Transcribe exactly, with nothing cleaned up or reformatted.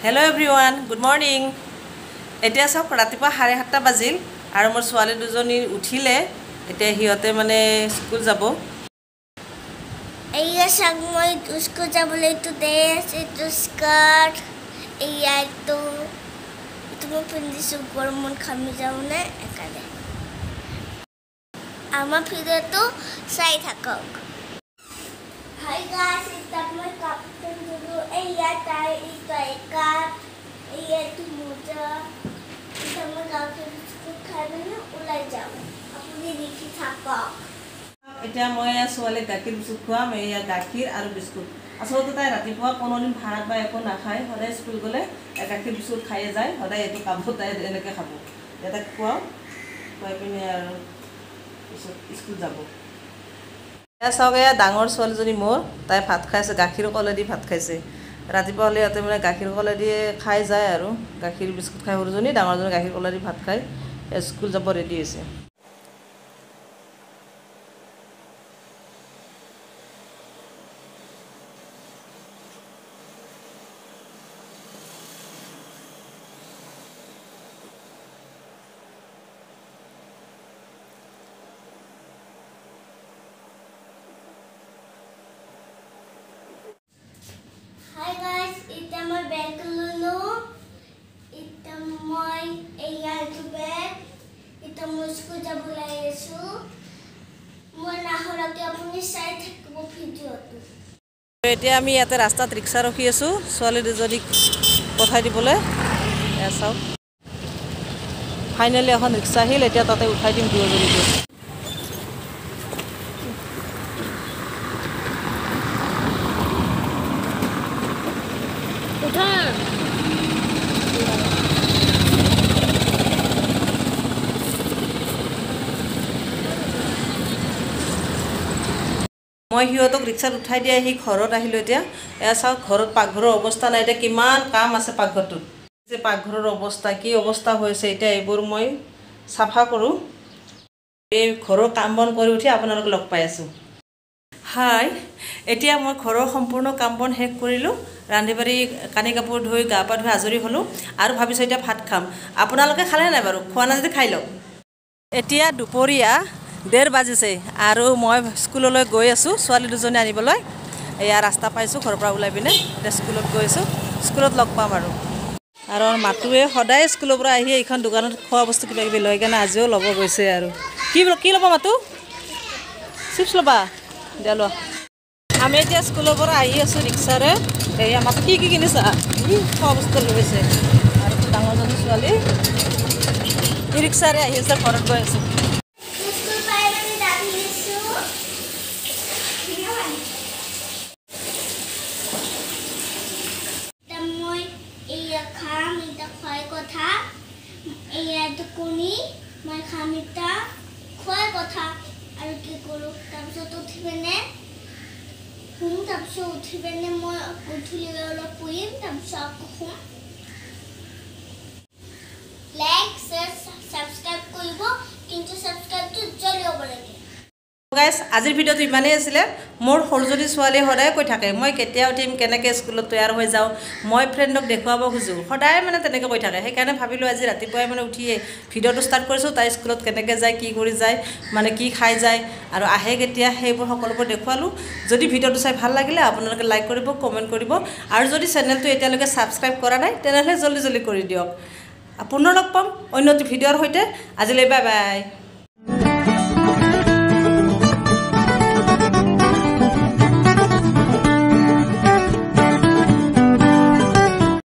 Hello everyone, good morning. এতিয়া সব ৰাতিপুৱা সাড়ে সাতটা বাজিল আৰু মোৰ ছোৱালী দুজনী উঠিলে এতিয়া হিয়তে মানে স্কুল যাব এইয়া সব মই স্কুল যাবলৈ তো ড্ৰেছ এটো স্কাৰ্ট এইয়া তো তুমি পিন্ধিছো গৰমত খামি যাও না একালে আমাৰ ভিডিওটো চাই থাকক হাই গাইস এটা মই কাপড় দিলো এইয়া তাই এটা কাপ এইয়া তো মোজা এটা মই গাঁৱতে বিস্কুট খাই মানে ওলাই যাও আপুনি দেখি থাকক এতিয়া মই ছোৱালী গাখীৰ বিস্কুট খুৱাম এইয়া গাখীৰ আৰু বিস্কুট আসলতে তাই ৰাতিপুৱা কোনো দিন ভাত বা একো নাখায় সদায় স্কুল গলে গাখীৰ বিস্কুট খাই যায় সদায় এটো কাবো তাই এনেকে খাব এটা খুৱাও খুৱাই পিনে আৰু স্কুল যাব এ চাওক এয়া ডাঙৰ ছোৱালীজনী মোৰ তাই ভাত খাইছে গাখীৰ কলেদি ভাত খাইছে ৰাতিপুৱা হলে ইয়াতে মানে গাখীৰ কলেদি খাই যায় আৰু গাখীৰ বিস্কুট খাই সৰুজনী ডাঙৰজনী গাখীৰ কলেদি ভাত খাই স্কুল যাব ৰেডি হৈছে Hi guys, it's my bag lulu. It's my A R bag. It's my school jabulai esu. Moi nahora ke apuni side thakbo video tu. এতিয়া আমি ইয়াতে ৰাস্তাত ৰিক্সা ৰখি আছো ছোৱালী দুজনীক পঠাই দিবলৈ এ চাওক ফাইনেলি এখন ৰিক্সা আহিল এতিয়া তাতে উঠাই দিম দুজনীক মই হিয়তক ৰিক্সাত উঠাই দিয়া আহি ঘৰত আহিলো এতিয়া এয়া চাওক ঘৰত পাকঘৰৰ অৱস্থা নাই এতিয়া কিমান কাম আছে পাকঘৰটোত যে পাকঘৰৰ অৱস্থা কি অৱস্থা হৈছে এতিয়া এইবোৰ মই সাফা কৰো এই ঘৰৰ কাম বন কৰি উঠি আপোনালোক লগ পাই আছো হাই এতিয়া মই ঘৰৰ সম্পূৰ্ণ কাম বন শেষ কৰিলো ৰান্ধিবাৰি কানি কাপোৰ ধুই গা পা ধুই আজৰি হলো আৰু ভাবিছো এতিয়া ভাত খাম আপোনালোকে খালে নাই বাৰু খোৱা না যদি খাই লওক এতিয়া দুপৰীয়া দেৰ বাজিছে আৰু মই স্কুললৈ গৈ আছো ছোৱালী দুজনী আনিবলৈ এয়া ৰাস্তা পাইছো ঘৰৰ পৰা ওলাই পিনে স্কুলত গৈ আছো স্কুলত লগ পাম আৰু আৰু মাতুৱে সদায় স্কুলৰ পৰা আহি এইখন দোকানত খোৱা বস্তু কিবা কিবি লৈ কেনে আজিও ল'ব গৈছে আৰু কি কি ল'ব মাতু চিপছ ল'বা দিয়া লোৱা আমি এতিয়া স্কুলৰ পৰা আহি আছো ৰিক্সাৰে এই আমাৰ কি কি কিনিছা খোৱা বস্তু লৈছে আৰু ডাঙৰজনী ছোৱালী ই ৰিক্সাৰে আহি আছে ঘৰত গৈ আছো কথা এয়া তো কোনি মই খামিতা খোৱাৰ কথা আৰু কি কৰো তাৰপিছত উঠিবেনে হুম তাৰপিছত উঠিবেনে মই উঠিলে অলপ পুইম তাৰপিছত আকৌ হুম লাইক শেয়াৰ সাবস্ক্ৰাইব কৰিব কিন্তু সাবস্ক্ৰাইবটো জলদি হ'ব লাগে গাইস আজিৰ ভিডিওটো ইমানেই আছিল মোৰ সৰুজনী ছোৱালী সদায় কৈ থাকে মই কেতিয়া উঠিম কেনেকৈ স্কুলত তৈয়াৰ হৈ যাওঁ মই ফ্ৰেণ্ডক দেখুৱাব খুজো সদায় মানে তেনেকৈ কৈ থাকে সেইকাৰণে ভাবিলো আজি ৰাতিপুৱাই মানে উঠিয়ে ভিডিওটো ষ্টাৰ্ট কৰিছো তাই স্কুলত কেনেকৈ যায় কি কৰি যায় মানে কি খাই যায় আৰু আহে কেতিয়া সেইবোৰ সকলোবোৰ দেখুৱালো যদি ভিডিওটো চাই ভাল লাগিলে আপোনালোকে লাইক কৰিব কমেন্ট কৰিব আৰু যদি চেনেলটো এতিয়ালৈকে সাবস্ক্ৰাইব কৰা নাই তেনেহলে জলদি জলদি কৰি দিয়ক পুনৰ লগ পাম অন্য ভিডিওৰ সৈতে আজিলৈ বাই বাই